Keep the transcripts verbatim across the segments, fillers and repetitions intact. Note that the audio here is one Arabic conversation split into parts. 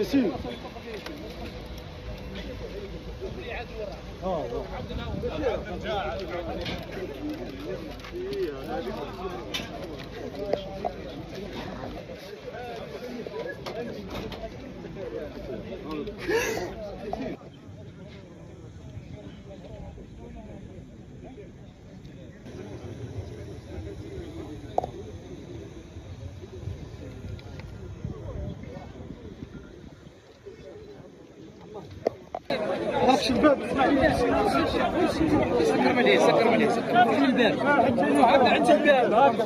ميرسي. سكر مليح سكر مليح سكر مليح الباب عند الباب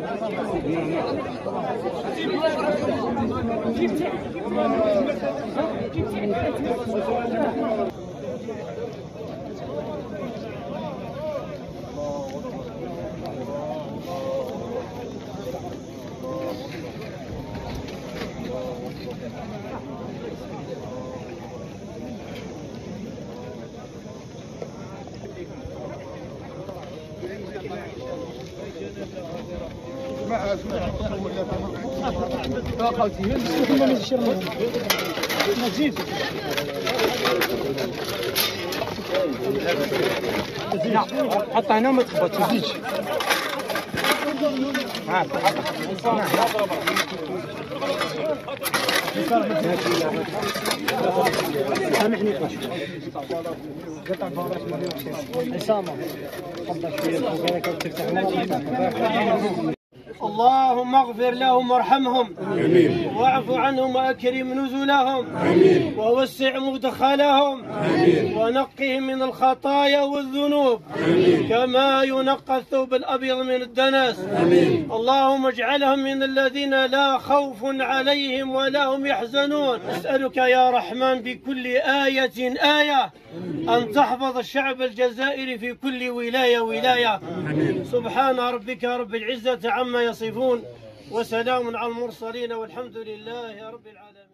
حط هنا وما تخبطش تزيدش. سامحني قطع بارات عصامة تفضل شوية فوق تفتح. اللهم اغفر لهم وارحمهم آمين. واعف عنهم واكرم نزلهم آمين. ووسع مدخلهم آمين. ونقهم من الخطايا والذنوب آمين. كما ينقى الثوب الابيض من الدنس آمين. اللهم اجعلهم من الذين لا خوف عليهم ولا هم يحزنون. اسالك يا رحمن بكل آية آية أن تحفظ الشعب الجزائري في كل ولاية ولاية آمين. سبحان ربك رب العزة عما يصفون وسلام على المرسلين والحمد لله رب العالمين.